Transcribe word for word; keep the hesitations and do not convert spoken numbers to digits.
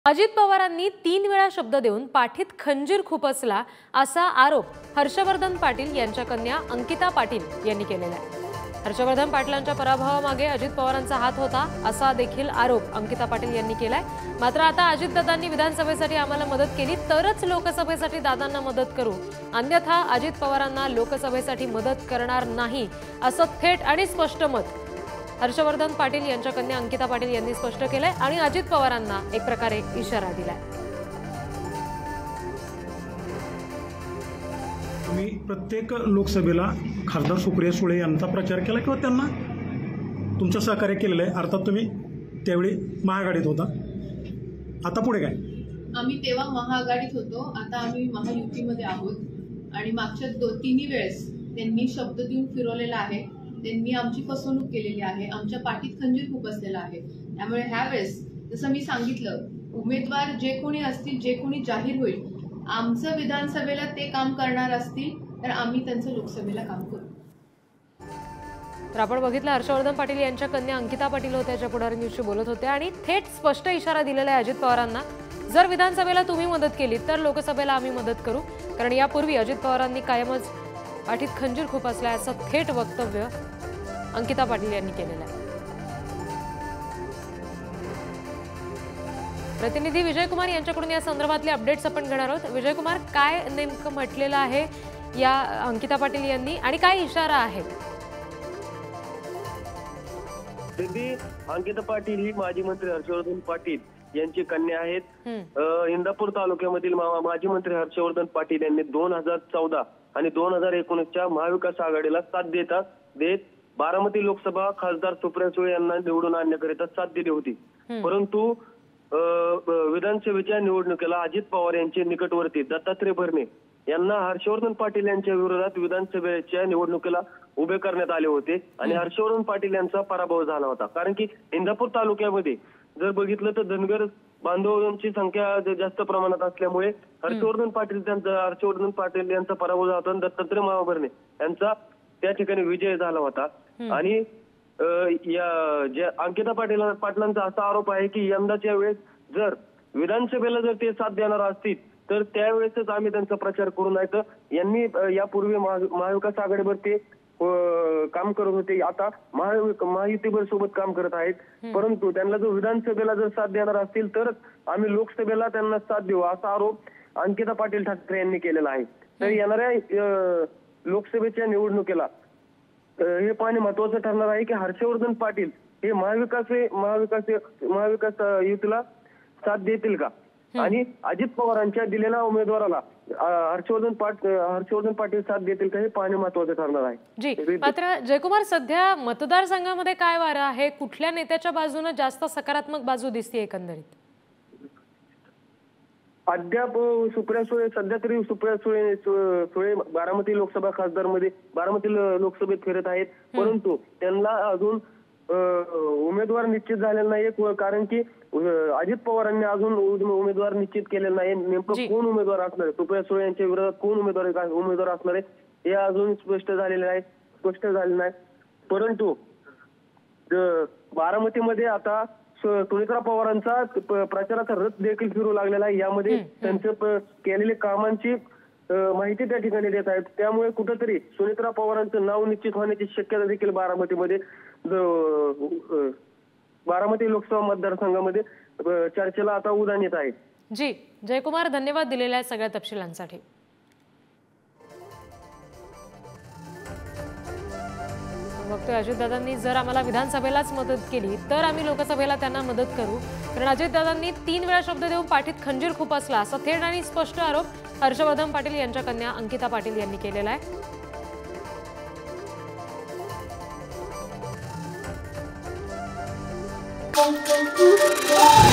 अजित पवारांनी तीन वेळा शब्द देऊन पाठीत खंजीर खुपसला असा आरोप हर्षवर्धन पाटील यांच्या कन्या अंकिता पाटील यांनी केलेला आहे। हर्षवर्धन पाटलांच्या पराभवामागे अजित पवारांचा हात होता असा देखील आरोप अंकिता पाटील यांनी केलाय। मात्र आता अजितदादांनी विधानसभेसाठी आम्हाला मदत केली तरच लोकसभेसाठी दादांना मदत करू, अन्यथा अजित पवारांना लोकसभेसाठी मदत करणार नाही असं थेट आणि स्पष्ट मत हर्षवर्धन पाटील यांच्या कन्या अंकिता पाटील यांनी स्पष्ट केलंय आणि अजित पवारांना एक प्रकारे इशारा दिलाय। तुम्ही प्रत्येक लोकसभेला खासदार सुप्रिया सुळे यांचा प्रचार केला किंवा त्यांना तुमचं सहकार्य केलेलं आहे। अर्थात तुम्ही त्यावेळी महाआघाडीत होता, आता पुढे काय? आम्ही तेव्हा महाआघाडीत होतो, आता आम्ही महायुतीमध्ये आहोत आणि मागच्या दो तिन्ही वेळेस त्यांनी शब्द देऊन फिरवलेला आहे, त्यांनी आमची फसवणूक केलेली आहे, आमच्या पाठीत खंजीर खुपसलेला आहे। त्यामुळे ह्या वेळेस जसं मी सांगितलं, उमेदवार जे कोणी असतील, जे कोणी जाहीर होईल, आमचं विधानसभेला ते काम करणार असतील तर आम्ही त्यांचं लोकसभेला काम करू। तर आपण बघितलं हर्षवर्धन पाटील यांच्या कन्या अंकिता पाटील होत्या ज्या पुढारी न्यूजशी बोलत होत्या आणि थेट स्पष्ट इशारा दिलेला आहे अजित पवारांना, जर विधानसभेला तुम्ही मदत केली तर लोकसभेला आम्ही मदत करू। कारण यापूर्वी अजित पवारांनी कायमच पाठीत खंजीर खुपसलाय असं थेट वक्तव्य अंकिता पाटील यांनी केलेलं आहे। प्रतिनिधी विजय कुमार यांच्याकडून या संदर्भातले अपडेट्स आपण घेणार आहोत। विजय कुमार, काय नेमकं म्हटलेलं आहे या अंकिता पाटील यांनी आणि काय इशारा आहे? दीदी, अंकिता पाटील ही माजी मंत्री हर्षवर्धन पाटील यांची कन्या आहेत। इंदापूर तालुक्यामधील माजी मंत्री हर्षवर्धन पाटील यांनी दोन हजार चौदा आणि दोन हजार एकोणीसच्या महाविकास आघाडीला साथ देतात देत बारामती लोकसभा खासदार सुप्रिया सुळे यांना निवडून आणण्याकरिता साथ दिली होती। परंतु विधानसभेच्या निवडणुकीला अजित पवार यांचे निकटवर्ती दत्तात्रय भरणे यांना हर्षवर्धन पाटील यांच्या विरोधात विधानसभेच्या निवडणुकीला उभे करण्यात आले होते आणि हर्षवर्धन पाटील यांचा पराभव झाला होता। कारण की इंदापूर तालुक्यामध्ये जर बघितलं तर धनगर बांधवांची संख्या जास्त प्रमाणात असल्यामुळे हर्षवर्धन पाटील त्यांचा हर्षवर्धन पाटील यांचा पराभव झाला होता, दत्तात्रय मामा भरणे यांचा त्या ठिकाणी विजय झाला होता। आणि या ज्या अंकिता पाटील पाटलांचा असा आरोप आहे की यंदाच्या वेळेस जर विधानसभेला जर ते साथ देणार असतील तर त्यावेळेसच आम्ही त्यांचा प्रचार करू, नाही तर यांनी यापूर्वी महाविकास आघाडीवर ते काम करत होते, आता महायुतीवर सोबत काम करत आहेत। परंतु त्यांना जर विधानसभेला जर साथ देणार असतील तर आम्ही लोकसभेला त्यांना साथ देऊ असा आरोप अंकिता पाटील ठाकरे यांनी केलेला आहे। तर येणाऱ्या लोकसभेच्या निवडणुकीला हे पाहणे महत्वाचं ठरणार आहे की हर्षवर्धन पाटील हे महाविकास महाविकास महाविकास युतीला साथ देतील का आणि अजित पवारांच्या दिलेल्या उमेदवाराला हर्षवर्धन पाट हर्षवर्धन पाटील साथ देतील का हे पाहणे महत्वाचं ठरणार आहे। जी, मात्र जयकुमार, सध्या मतदारसंघामध्ये काय वारं आहे? कुठल्या नेत्याच्या बाजूने जास्त सकारात्मक बाजू दिसते एकंदरीत? अद्याप सुप्रिया सुळे, सध्या तरी सुप्रिया सुळे सुळे बारामती लोकसभा खासदार मध्ये बारामती लोकसभेत फिरत आहेत, परंतु त्यांना अजून उमेदवार निश्चित झालेला नाही। कारण की अजित पवारांनी अजून उमेदवार निश्चित केलेला नाही। नेमकं कोण उमेदवार असणार आहे, सुप्रिया सुळे यांच्या विरोधात कोण उमेदवार उमेदवार असणार आहे हे अजून स्पष्ट झालेले आहे स्पष्ट झाले नाही। परंतु बारामतीमध्ये आता सुनेत्रा पवारांचा प्रचाराचा रथ देखील फिरू लागलेला आहे। यामध्ये त्यांच्या केलेल्या कामांची माहिती त्या ठिकाणी देत आहेत, त्यामुळे कुठेतरी सुनेत्रा पवारांचं नाव निश्चित होण्याची शक्यता देखील बारामतीमध्ये बारामती लोकसभा मतदारसंघामध्ये चर्चेला आता उधाण येत आहे। जी, जयकुमार, धन्यवाद दिलेल्या सगळ्या तपशिलांसाठी। बघतोय अजितदादांनी जर आम्हाला विधानसभेलाच मदत केली तर आम्ही लोकसभेला त्यांना मदत करू, कारण अजितदादांनी तीन वेळा शब्द देऊन पाठीत खंजीर खुपसला असा थेट आणि स्पष्ट आरोप हर्षवर्धन पाटील यांच्या कन्या अंकिता पाटील यांनी केलेला आहे।